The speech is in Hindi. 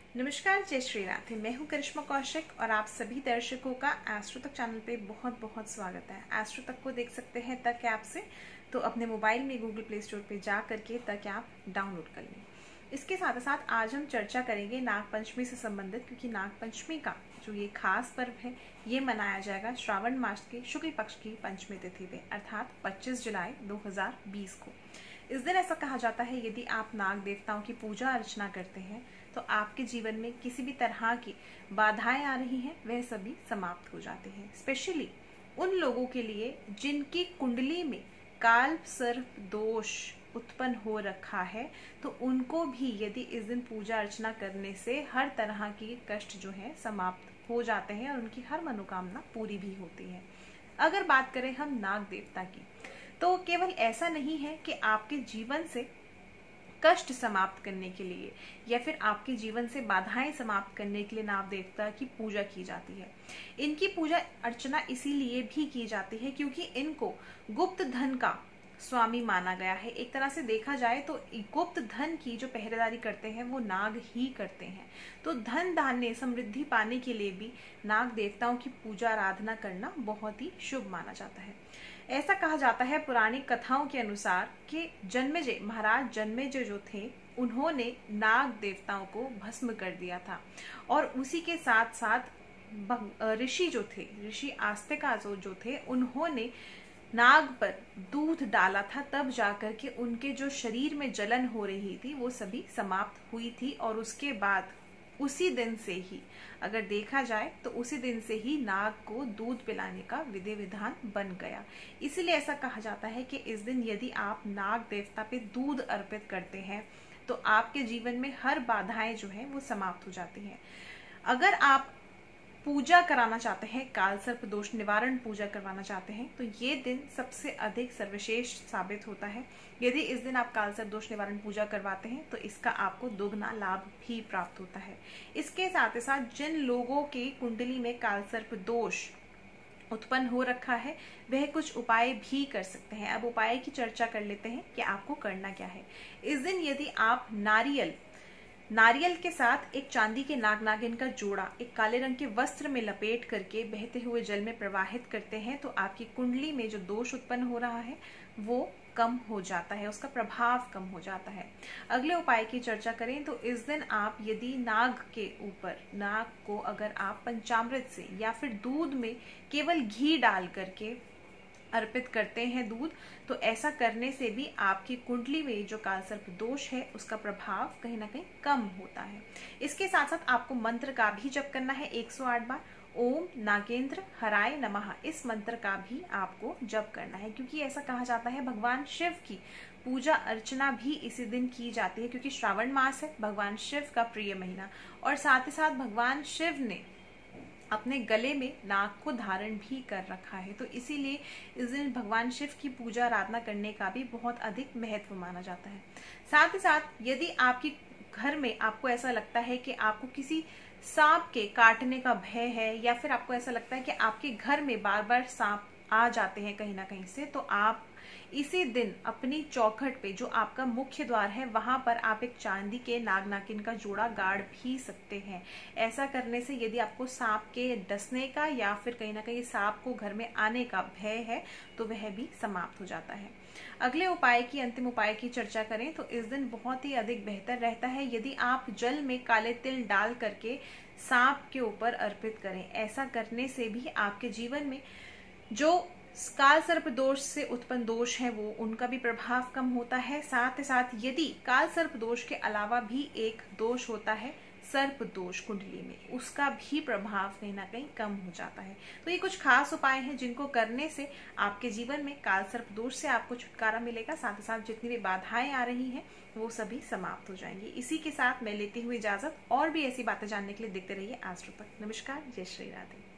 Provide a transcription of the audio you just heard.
नमस्कार, जय श्री राधे। मैं हूं करिश्मा कौशिक और आप सभी दर्शकों का एस्ट्रो तक चैनल पे बहुत बहुत स्वागत है। एस्ट्रो तक को देख सकते हैं तक ऐप से, तो अपने मोबाइल में गूगल प्ले स्टोर पे जा करके तक ऐप डाउनलोड कर लें। इसके साथ साथ आज हम चर्चा करेंगे नागपंचमी से संबंधित, क्योंकि नागपंचमी का जो ये खास पर्व है ये मनाया जाएगा श्रावण मास के शुक्ल पक्ष की पंचमी तिथि पे, अर्थात 25 जुलाई 2020 को। इस दिन ऐसा कहा जाता है यदि आप नाग देवताओं की पूजा अर्चना करते हैं तो आपके जीवन में किसी भी तरह की बाधाएं आ रही हैं वह सभी समाप्त हो जाते हैं। स्पेशली उन लोगों के लिए जिनकी कुंडली में काल सर्प दोष उत्पन्न हो रखा है, तो उनको भी यदि इस दिन पूजा अर्चना करने से हर तरह की कष्ट जो है समाप्त हो जाते हैं और उनकी हर मनोकामना पूरी भी होती है। अगर बात करें हम नाग देवता की, तो केवल ऐसा नहीं है कि आपके जीवन से कष्ट समाप्त करने के लिए या फिर आपके जीवन से बाधाएं समाप्त करने के लिए नाग देवता की पूजा की जाती है। इनकी पूजा अर्चना इसीलिए भी की जाती है क्योंकि इनको गुप्त धन का स्वामी माना गया है। एक तरह से देखा जाए तो गुप्त धन की जो पहरेदारी करते हैं वो नाग ही करते हैं। तो धन धान्य समृद्धि पाने के लिए भी नाग देवताओं की पूजा आराधना करना बहुत ही शुभ माना जाता है। ऐसा कहा जाता है पुरानी कथाओं के अनुसार कि जन्मेजय महाराज जन्मेजय जो थे उन्होंने नाग देवताओं को भस्म कर दिया था, और उसी के साथ साथ ऋषि जो थे, ऋषि आस्तिका जो थे, उन्होंने नाग पर दूध डाला था, तब जाकर के उनके जो शरीर में जलन हो रही थी वो सभी समाप्त हुई थी। और उसके बाद उसी दिन से ही, अगर देखा जाए तो उसी दिन से ही नाग को दूध पिलाने का विधि विधान बन गया। इसीलिए ऐसा कहा जाता है कि इस दिन यदि आप नाग देवता पे दूध अर्पित करते हैं तो आपके जीवन में हर बाधाएं जो है वो समाप्त हो जाती हैं। अगर आप पूजा कराना चाहते हैं, काल सर्प दोष निवारण पूजा करवाना चाहते हैं, तो ये दिन सबसे अधिक सर्वश्रेष्ठ साबित होता है। यदि इस दिन आप काल सर्प दोष निवारण पूजा करवाते हैं तो इसका आपको दोगुना लाभ भी प्राप्त होता है। इसके साथ ही साथ जिन लोगों की कुंडली में काल सर्प दोष उत्पन्न हो रखा है वह कुछ उपाय भी कर सकते हैं। अब उपाय की चर्चा कर लेते हैं कि आपको करना क्या है। इस दिन यदि आप नारियल के साथ एक चांदी के नाग नागिन का जोड़ा एक काले रंग के वस्त्र में लपेट करके बहते हुए जल में प्रवाहित करते हैं तो आपकी कुंडली में जो दोष उत्पन्न हो रहा है वो कम हो जाता है, उसका प्रभाव कम हो जाता है। अगले उपाय की चर्चा करें तो इस दिन आप यदि नाग के ऊपर, नाग को अगर आप पंचामृत से या फिर दूध में केवल घी डाल करके अर्पित करते हैं दूध, तो ऐसा करने से भी आपकी कुंडली में जो काल सर्प दोष है उसका प्रभाव कहीं ना कहीं कम होता है। इसके साथ साथ आपको मंत्र का भी जप करना है 108 बार। ओम नागेंद्र हराय नमः, इस मंत्र का भी आपको जप करना है, क्योंकि ऐसा कहा जाता है भगवान शिव की पूजा अर्चना भी इसी दिन की जाती है, क्योंकि श्रावण मास है, भगवान शिव का प्रिय महीना, और साथ ही साथ भगवान शिव ने अपने गले में नाग को धारण भी कर रखा है। तो इसीलिए इस दिन भगवान शिव की पूजा आराधना करने का भी बहुत अधिक महत्व माना जाता है। साथ ही साथ यदि आपकी घर में आपको ऐसा लगता है कि आपको किसी सांप के काटने का भय है, या फिर आपको ऐसा लगता है कि आपके घर में बार बार सांप आ जाते हैं कहीं ना कहीं से, तो आप इसी दिन अपनी चौखट पे जो आपका मुख्य द्वार है वहां पर आप एक चांदी के नाग नागिन का जोड़ा गाड़ भी सकते हैं। ऐसा करने से यदि आपको सांप के डसने का या फिर कहीं ना कहीं सांप को घर में आने का भय है तो वह भी समाप्त हो जाता है। अगले उपाय की, अंतिम उपाय की चर्चा करें तो इस दिन बहुत ही अधिक बेहतर रहता है यदि आप जल में काले तिल डाल करके सांप के ऊपर अर्पित करें। ऐसा करने से भी आपके जीवन में जो काल सर्प दोष से उत्पन्न दोष है वो उनका भी प्रभाव कम होता है। साथ ही साथ यदि काल सर्प दोष के अलावा भी एक दोष होता है सर्प दोष कुंडली में, उसका भी प्रभाव कहीं ना कहीं कम हो जाता है। तो ये कुछ खास उपाय हैं जिनको करने से आपके जीवन में काल सर्प दोष से आपको छुटकारा मिलेगा। साथ ही साथ जितनी भी बाधाएं आ रही हैं वो सभी समाप्त हो जाएंगी। इसी के साथ मैं लेती हुई इजाजत, और भी ऐसी बातें जानने के लिए देखते रहिए एस्ट्रो तक। नमस्कार, जय श्री राधे।